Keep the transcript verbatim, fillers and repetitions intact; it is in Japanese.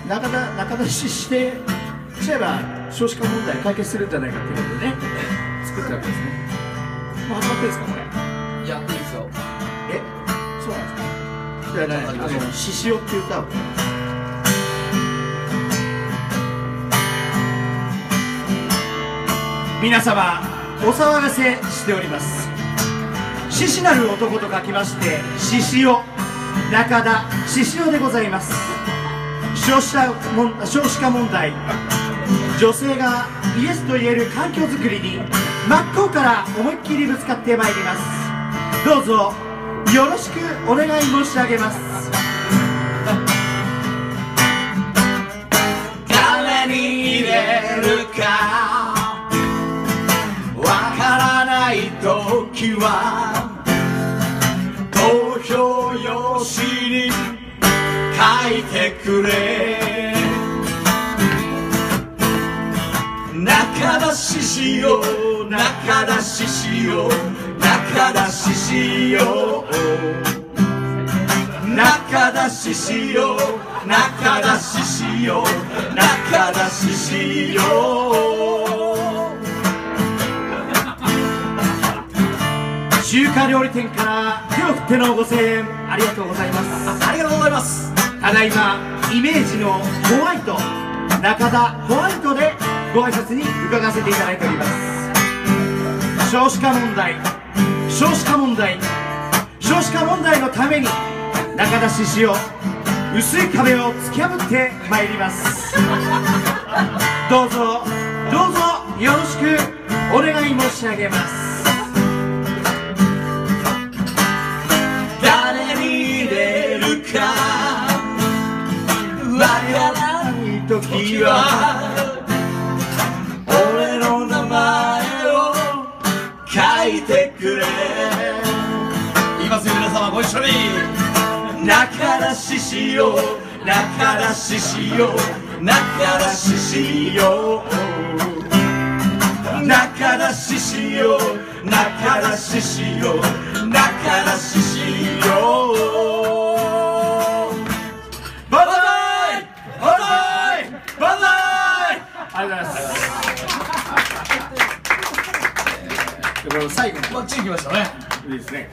中田中出ししてしちゃえば少子化問題解決するんじゃないかっていうことでね作ったわけですね。もう始まってるんですかこれ。 いや、いいですよ。 え、そうなんですか。じゃあね、あの獅子王っていう歌を皆様お騒がせしております。獅子なる男と書きまして獅子王、中田獅子王でございます。少子化問少子化問題、女性がイエスと言える環境づくりに真っ向から思いっきりぶつかってまいります。どうぞよろしくお願い申し上げます。 誰に入れるかわからないときは投票用紙に書いてくれ。中田獅子王、中田獅子王、中田獅子王、中田獅子王、中田獅子王、中田獅子王。 中華料理店から手を振ってのご声援ありがとうございます。 ありがとうございます。 ただいまイメージのホワイト、中田ホワイトでご挨拶に伺わせていただいております。少子化問題、少子化問題、少子化問題のために中田獅子王、薄い壁を突き破ってまいります。どうぞどうぞよろしくお願い申し上げます。 誰に入れるかわからないときは俺の名前を書いてくれ。言いますよ皆様ご一緒に。中田獅子王、中田獅子王、中田獅子王、中田獅子王、中田獅子王、中田獅子王。バンザイバンザイバンザイ。 ありがとうございます。でこの最後バッチリきましたね。 いいですね。